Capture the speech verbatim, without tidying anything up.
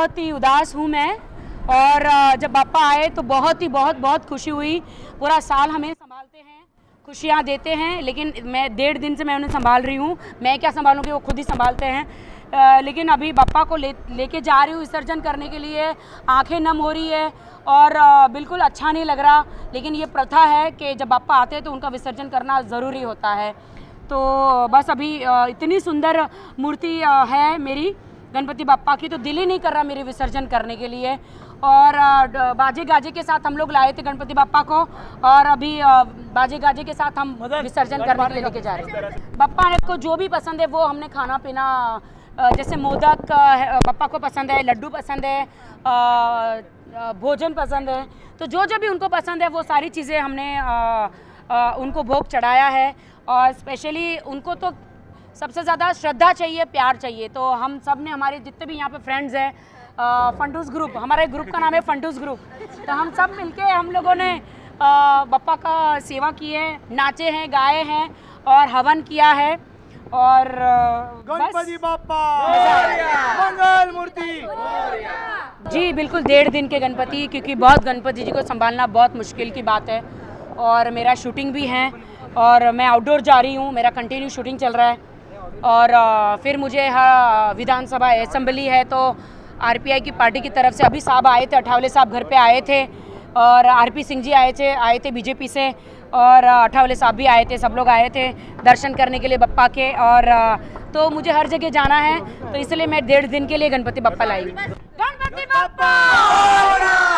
बहुत ही उदास हूँ मैं, और जब बापा आए तो बहुत ही बहुत बहुत खुशी हुई। पूरा साल हमें संभालते हैं, खुशियाँ देते हैं, लेकिन मैं डेढ़ दिन से मैं उन्हें संभाल रही हूँ। मैं क्या संभालूँगी, वो खुद ही संभालते हैं। आ, लेकिन अभी बापा को ले लेके जा रही हूँ विसर्जन करने के लिए। आंखें नम हो रही है और आ, बिल्कुल अच्छा नहीं लग रहा, लेकिन ये प्रथा है कि जब बापा आते हैं तो उनका विसर्जन करना ज़रूरी होता है। तो बस अभी आ, इतनी सुंदर मूर्ति आ, है मेरी गणपति बापा की, तो दिल ही नहीं कर रहा मेरे विसर्जन करने के लिए। और बाजे गाजे के साथ हम लोग लाए थे गणपति बापा को, और अभी बाजे गाजे के साथ हम विसर्जन करने के लिए लेके जा रहे हैं। बापा को जो भी पसंद है वो हमने खाना पीना, जैसे मोदक बापा को पसंद है, लड्डू पसंद है, भोजन पसंद है, तो जो जो भी उनको पसंद है वो सारी चीज़ें हमने आ, आ, उनको भोग चढ़ाया है। और स्पेशली उनको तो सबसे ज़्यादा श्रद्धा चाहिए, प्यार चाहिए। तो हम सब ने, हमारे जितने भी यहाँ पे फ्रेंड्स हैं, फंटूस ग्रुप, हमारे ग्रुप का नाम है फंटूस ग्रुप, तो हम सब मिलके हम लोगों ने बापा का सेवा की है, नाचे हैं, गाए हैं और हवन किया है। और गणपति बापा मंगल मूर्ति। जी बिल्कुल, डेढ़ दिन के गणपति, क्योंकि बहुत गणपति जी को संभालना बहुत मुश्किल की बात है। और मेरा शूटिंग भी है और मैं आउटडोर जा रही हूँ, मेरा कंटिन्यू शूटिंग चल रहा है। और फिर मुझे हाँ विधानसभा असेंबली है, तो आरपीआई की पार्टी की तरफ से अभी साहब आए थे, अठावले साहब घर पे आए थे, और आरपी सिंह जी आए थे आए थे बीजेपी से, और अठावले साहब भी आए थे, सब लोग आए थे दर्शन करने के लिए बप्पा के। और तो मुझे हर जगह जाना है, तो इसलिए मैं डेढ़ दिन के लिए गणपति बप्पा लाई। गणपति बप्पा।